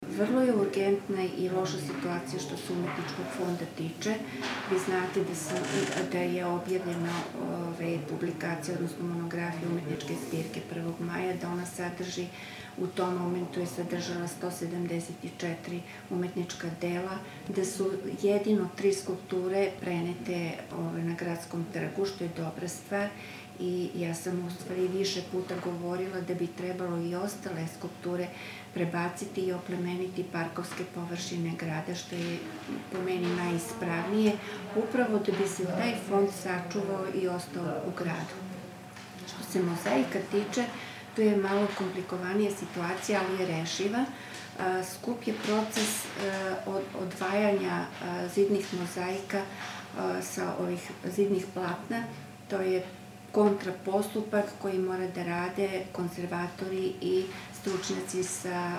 Vrlo je urgentna i loša situacija što se umetničkog fonda tiče. Vi znate da je objavljena publikacija, odnosno monografija umetničke zbirke 1. maja, da ona sadrži, u tom momentu je sadržala 174 umetnička dela, da su jedino 3 skulpture prenete na Gradskom trgu, što je dobra stvar. I ja sam u stvari više puta govorila da bi trebalo i ostale skulpture prebaciti i oplemeniti parkovske površine grada, što je po meni najispravnije, upravo da bi se taj fond sačuvao i ostao u gradu. Što se mozaika tiče, tu je malo komplikovanija situacija, ali je rešiva. Skup je proces odvajanja zidnih mozaika sa ovih zidnih platna. To je kontrapostupak koji mora da rade konzervatori i stručnjaci sa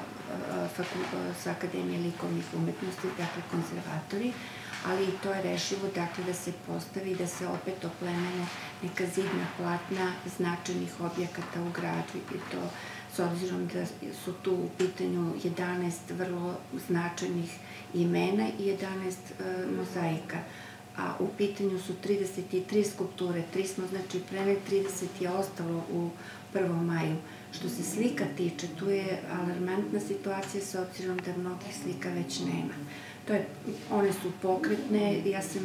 Akademije likovnih umetnosti, dakle konzervatori, ali i to je rešivo, dakle, da se postavi, da se opet oplemene neka zidna platna značajnih objekata u gradu, i to s obzirom da su tu u pitanju 11 vrlo značajnih imena i 11 mozaika. A u pitanju su 33 skulpture, 3 smo znači preneli, 30 je ostalo u 1. maju. Što se slika tiče, tu je alarmantna situacija s obzirom da mnogih slika već nema. One su pokretne, ja sam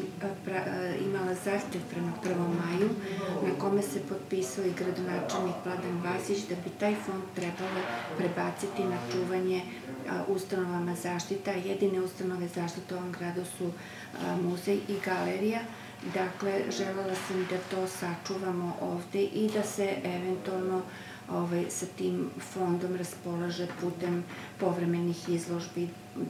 imala zahtev prema 1. maju na kome se potpisao i gradonačelnik Vladan Vasić da bi taj fond trebalo prebaciti na čuvanje ustanovama zaštita. Jedine ustanove zaštite u ovom gradu su muzej i galerija. Dakle, želela sam da to sačuvamo ovde i da se eventualno sa tim fondom raspolaže putem povremenih izložbi,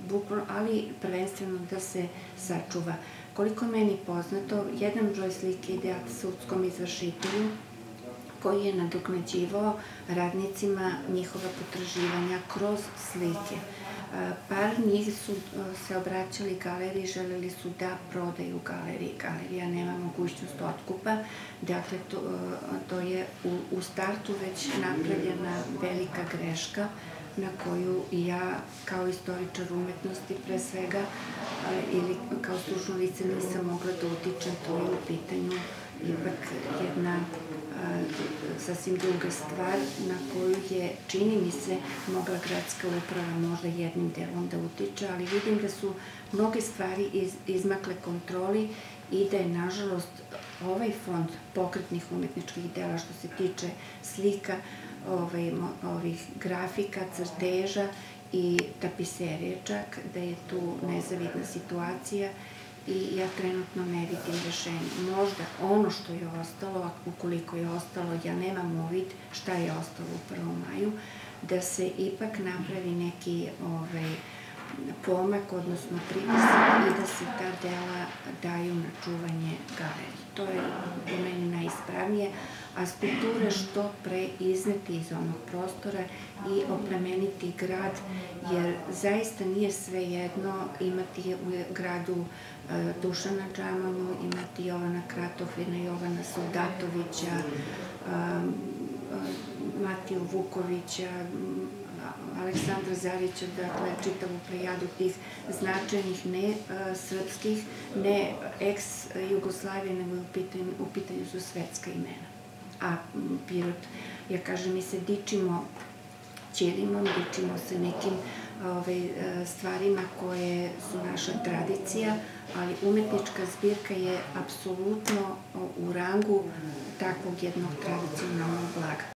ali prvenstveno da se sačuva. Koliko je meni poznato, jedan broj slike ide sudskom izvršitelju koji je nadoknađivao radnicima njihova potraživanja kroz slike. Par njih su se obraćali galeriji, želeli su da prodaju galeriji. Galerija nema mogućnost otkupa, dakle to je u startu već napravljena velika greška na koju i ja kao istoričar umetnosti pre svega ili kao stručno lice nisam mogla da utičem. To je u pitanju ipak jedna sasvim druga stvar na koju je, čini mi se, mogla gradska uprava možda jednim delom da utiče, ali vidim da su mnoge stvari izmakle kontroli i da je, nažalost, ovaj fond pokretnih umetničkih dela, što se tiče slika, ovih grafika, crteža i tapiserije čak, da je tu nezavidna situacija i ja trenutno ne vidim rešenje. Možda ono što je ostalo, ukoliko je ostalo, ja nemam uvid šta je ostalo u 1. maju, da se ipak napravi neki pomak, odnosno pritisak i da se ta dela daju na čuvanje galeriji. To je po meni najispravnije, a skulpture što pre izneti iz onog prostora i oplemeniti grad, jer zaista nije svejedno imati u gradu Dušana Džamalu, imati Jovana Kratofina, Jovana Soldatovića, Matiju Vukovića, Aleksandra Zarića, dakle, čitavu plejadu tih značajnih, ne srpskih, ne ex-Jugoslavije, nego u pitanju su svetska imena. A Pirot, ja kažem, mi se dičimo ćilimom, dičimo se nekim stvarima koje su naša tradicija, ali umetnička zbirka je apsolutno u rangu takvog jednog tradicionalnog blaga.